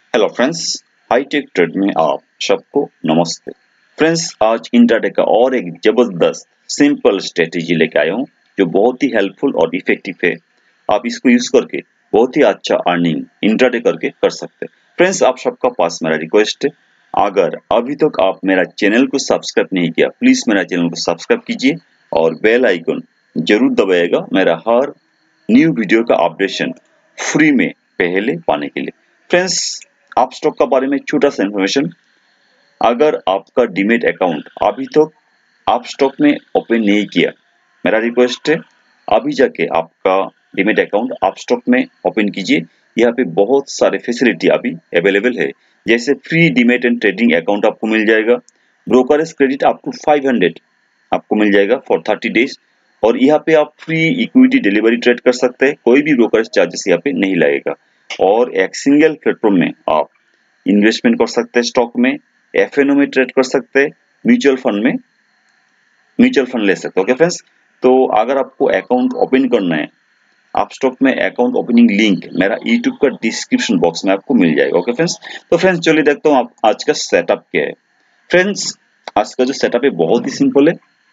Hello friends, hi tech trade में आप सबको नमस्ते। फ्रेंड्स, आज इंट्राडे का और एक जबरदस्त सिंपल स्ट्रेटेजी लेके आया हूँ जो बहुत ही हेल्पफुल और इफेक्टिव है। आप इसको यूज करके बहुत ही अच्छा अर्निंग इंट्राडे करके कर सकते हैं। फ्रेंड्स, आप सबका पास मेरा रिक्वेस्ट है, अगर अभी तक आप मेरा चैनल को सब्सक्राइब नहीं किया, प्लीज मेरा चैनल को सब्सक्राइब कीजिए और बेल आइकन जरूर दबाइएगा मेरा हर न्यू वीडियो का अपडेशन फ्री में पहले पाने के लिए। फ्रेंड्स, आप स्टॉक का बारे में छोटा सा इन्फॉर्मेशन, अगर आपका डीमेट अकाउंट अभी तक आप स्टॉक में ओपन नहीं किया, मेरा रिक्वेस्ट है अभी जाके आपका डीमेट अकाउंट आप स्टॉक में ओपन कीजिए। यहाँ पे बहुत सारे फैसिलिटी अभी अवेलेबल है, जैसे free demat and trading account आपको मिल जाएगा, ब्रोकरेज क्रेडिट अप टू 500 आपको मिल जाएगा फॉर 30 डेज, और यहाँ पे आप फ्री इक्विटी डिलीवरी ट्रेड कर सकते हैं, कोई भी ब्रोकरेज चार्जेस यहाँ पे नहीं लगेगा। और एक सिंगल प्लेटफॉर्म में आप इन्वेस्टमेंट कर सकते हैं, स्टॉक में, एफएनओ में ट्रेड कर सकते हैं, म्यूचुअल फंड में म्यूचुअल फंड ले सकते हैं। ओके फ्रेंड्स, तो अगर आपको अकाउंट ओपन करना है, आप स्टॉक में अकाउंट ओपनिंग लिंक मेरा यूट्यूब का डिस्क्रिप्शन बॉक्स में आपको मिल जाएगा। ओके फ्रेंड्स, तो फ्रेंड्स चलिए देखता हूँ आप आज का सेटअप क्या है। फ्रेंड्स, आज का जो सेटअप है बहुत ही सिंपल है।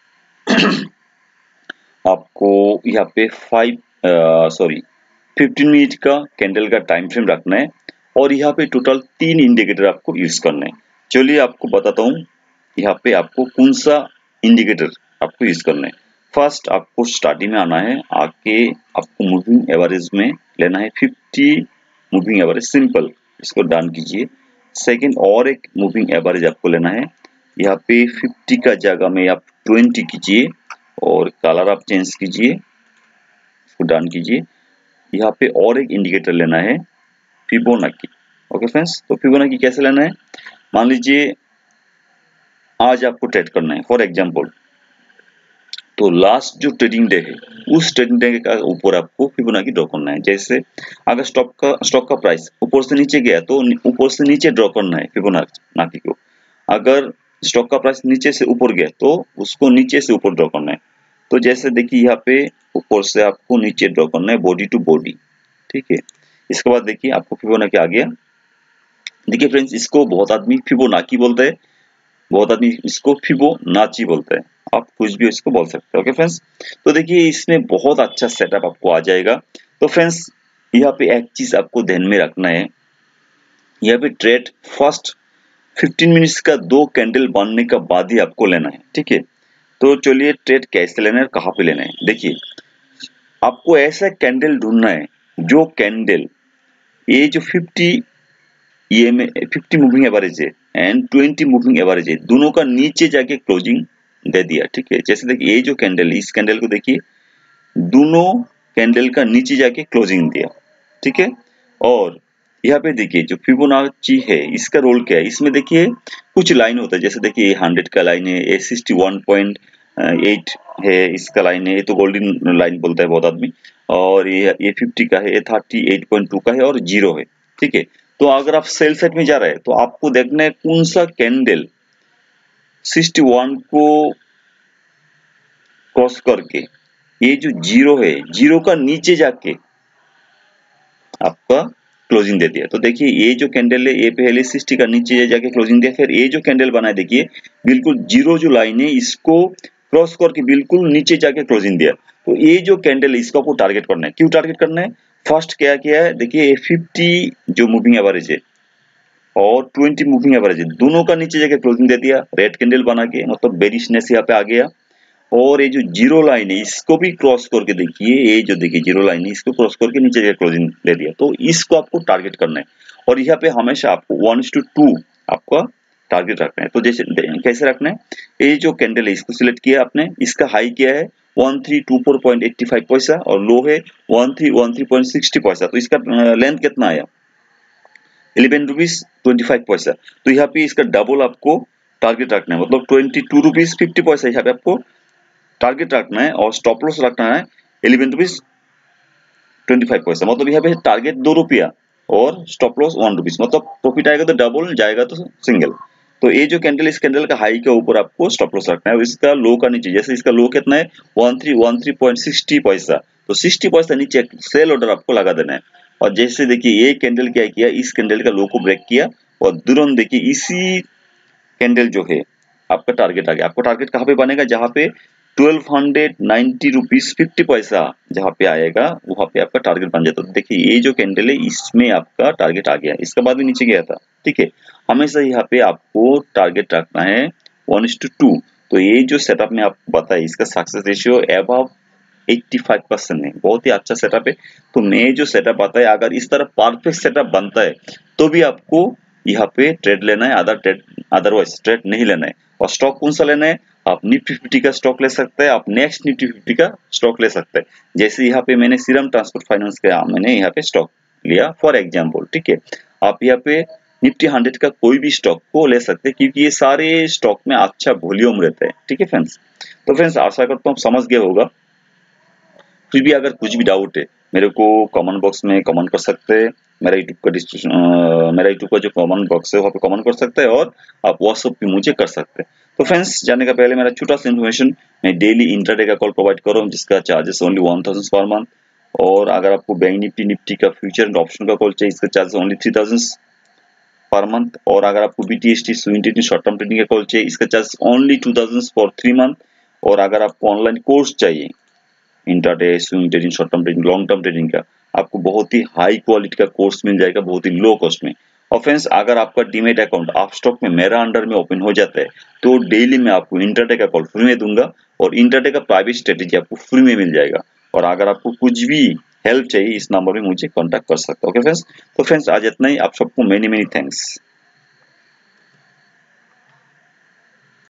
आपको यहाँ पे 15 मिनट का कैंडल का टाइम फ्रेम रखना है और यहाँ पे टोटल 3 इंडिकेटर आपको यूज करना है। चलिए आपको बताता हूँ यहाँ पे आपको कौन सा इंडिकेटर आपको यूज करना है। फर्स्ट, आपको स्टार्टिंग में आना है, आके आपको मूविंग एवरेज में लेना है 50 मूविंग एवरेज, सिंपल, इसको डन कीजिए। सेकेंड, और एक मूविंग एवरेज आपको लेना है, यहाँ पे 50 का जगह में आप 20 कीजिए और कलर आप चेंज कीजिए, इसको डन कीजिए। यहाँ पे और एक इंडिकेटर लेना है, फिबोनाची। ओके फ्रेंड्स, तो फिबोनाची कैसे लेना है, मान लीजिए आज आपको ट्रेड करना है फॉर एग्जांपल, तो लास्ट जो ट्रेडिंग डे है उस ट्रेडिंग डे का ऊपर आपको फिबोनाची ड्रॉ करना है। जैसे अगर स्टॉक का प्राइस ऊपर से नीचे गया तो ऊपर से नीचे ड्रॉ करना है फिबोनाची को। अगर स्टॉक का प्राइस नीचे से ऊपर गया तो उसको नीचे से ऊपर ड्रॉ करना है। तो जैसे देखिए यहाँ पे ऊपर से आपको नीचे ड्रॉ करना है, बॉडी टू बॉडी, ठीक है। इसके बाद देखिए आपको फिबोनाची आ गया। देखिए फ्रेंड्स, इसको बहुत आदमी फिबोनाची बोलते हैं, बहुत आदमी इसको फिबोनाची बोलते हैं, आप कुछ भी इसको बोल सकते हैं। ओके फ्रेंड्स, तो देखिए इसमें बहुत अच्छा सेटअप आपको आ जाएगा। तो फ्रेंड्स, यहाँ पे एक चीज आपको ध्यान में रखना है, यहाँ पे ट्रेड फर्स्ट 15 मिनट्स का 2 कैंडल बनने का बाद ही आपको लेना है, ठीक है। तो चलिए ट्रेड कैसे लेना है, कहाँ पे लेना है, देखिए आपको ऐसा कैंडल ढूंढना है जो कैंडल ये जो 50 मूविंग एवरेज है एंड 20 मूविंग एवरेज है, दोनों का नीचे जाके क्लोजिंग दे दिया, ठीक है। जैसे देखिए ये जो कैंडल है, इस कैंडल को देखिए, दोनों कैंडल का नीचे जाके क्लोजिंग दिया, ठीक है। और यहाँ पे देखिए जो फिबोनाची है इसका रोल क्या है, इसमें देखिए कुछ लाइन होता है, जैसे देखिए 100 का लाइन है, ये 61.8 है, इसका लाइन है, ये तो गोल्डन लाइन बोलता है बहुत आदमी, और ये 50 का है, ये 38.2 का है और 0 है, ठीक है। तो अगर आप सेल साइड में जा रहे हैं तो आपको देखना है कौन सा कैंडल 61 को क्रॉस करके ये जो 0 है, 0 का नीचे जाके आपका क्लोजिंग दे दिया। तो देखिए ये जो कैंडल है ये पहले 60 का नीचे जाके क्लोजिंग दिया, फिर ये जो कैंडल बना है देखिए बिल्कुल 0 जो लाइन है इसको क्रॉस करके बिल्कुल नीचे जाके क्लोजिंग दिया। तो ये जो कैंडल है इसको आपको टारगेट करना है। क्यों टारगेट करना है, फर्स्ट क्या किया है, देखिए ये 50 जो मूविंग एवरेज है और 20 मूविंग एवरेज है, दोनों का नीचे जाके क्लोजिंग दे दिया, रेड कैंडल बना के, मतलब बेरिशनेस यहाँ पे आ गया। और ये जो 0 लाइन है इसको भी क्रॉस करके देखिए, ये जो देखिए 0 लाइन है इसको क्रॉस करके नीचे जाके क्लोजिंग दे दिया। तो इसको आपको टारगेट करना है और यहाँ पे हमेशा आपको 1:2 आपका टारगेट रखना है। तो जैसे कैसे रखना है, ये जो कैंडल है इसको सिलेक्ट किया आपने, इसका हाई क्या है 1324.85 पैसा और लो है 1313.60 पैसा, तो इसका लेंथ कितना आया 11 रुपीज 25 पैसा। तो यहाँ पे इसका डबल आपको टारगेट रखना है, मतलब 22 रुपीज 50 पैसा यहाँ पे आपको टारगेट रखना है और स्टॉप लॉस रखना है 11 रुपीज 25 पैसा, मतलब यहाँ पे टारगेट 2 रुपया और स्टॉप लॉस 1 रुपीज, मतलब प्रॉफिट आएगा तो डबल, जाएगा तो सिंगल। तो ये जो कैंडल, इस कैंडल का हाई के ऊपर आपको स्टॉप लॉस रखना है और इसका लो का नीचे, जैसे इसका लो कितना है 1313.60 पैसा, तो 60 पैसा नीचे सेल ऑर्डर आपको लगा देना है। और जैसे देखिए ये कैंडल क्या किया, इस कैंडल का लो को ब्रेक किया और तुरंत देखिए इसी कैंडल जो है आपका टारगेट आ गया। आपको टारगेट कहाँ पे बनेगा, जहाँ पे 1290 रुपीज 50 पैसा जहाँ पे आएगा वहां पे आपका टारगेट बन जाता है। तो देखिए ये जो कैंडल है इसमें आपका टारगेट आ गया, इसके बाद भी नीचे गया था, ठीक है। हमेशा यहाँ पे आपको टारगेट रखना है 1:2। तो ये जो सेटअप में आपको बताया इसका सक्सेस रेशियो अबव 85% है, बहुत ही अच्छा सेटअप है। तो मैं जो सेटअप बताया अगर इस तरह परफेक्ट सेटअप बनता है तो भी आपको यहाँ पे ट्रेड लेना है, अदरवाइज ट्रेड नहीं लेना है। और स्टॉक कौन सा लेना है, आप निफ्टी 50 का स्टॉक ले सकते हैं, आप नेक्स्ट निफ्टी 50 का स्टॉक ले सकते हैं। जैसे यहाँ पे मैंने सीरम ट्रांसपोर्ट फाइनेंस का मैंने यहाँ पे स्टॉक लिया फॉर एग्जाम्पल, ठीक है। आप यहाँ पे निफ्टी 100 का कोई भी स्टॉक को ले सकते हैं क्योंकि ये सारे स्टॉक में अच्छा वॉल्यूम रहता है, ठीक है फ्रेंड्स। तो फ्रेंड्स आशा करता हूँ समझ गया होगा। फिर भी अगर कुछ भी डाउट है मेरे को कमेंट बॉक्स में कमेंट कर सकते हैं। मेरा यूट्यूब का मेरा यूट्यूब का जो कमेंट बॉक्स है वहाँ पे कमेंट कर सकते हैं और आप व्हाट्सएप पे मुझे कर सकते हैं। तो फ्रेंड्स जाने का पहले मेरा छोटा सा इन्फॉर्मेशन, मैं डेली इंट्राडे का कॉल प्रोवाइड कर रहा हूँ जिसका चार्जेस ओनली 1000 पर मंथ। और अगर आपको बैंक निफ्टी का फ्यूचर एंड ऑप्शन का कॉल चाहिए इसका चार्जेस ओनली 3000 पर मंथ। और अगर आपको BTST swing trading short term trading का कॉल चाहिए इसका चार्जेस ओनली 2000 फॉर 3 मंथ। और अगर आपको ऑनलाइन कोर्स चाहिए intraday, swing trading, short term trading, long term trading का, आपको बहुत ही हाई क्वालिटी का कोर्स मिल जाएगा बहुत ही लो कॉस्ट में। और फ्रेंड्स अगर आपका डीमेट अकाउंट आप स्टॉक में मेरा अंडर में ओपन हो जाता है तो डेली मैं आपको इंट्राडे का कॉल फ्री में दूंगा और इंट्राडे का प्राइवेट स्ट्रेटेजी आपको फ्री में मिल जाएगा। और अगर आपको कुछ भी हेल्प चाहिए इस नंबर में मुझे कॉन्टैक्ट कर सकते हो। ओके फ्रेंड्स, तो फ्रेंड्स आज इतना ही, आप सबको मेनी मेनी थैंक्स।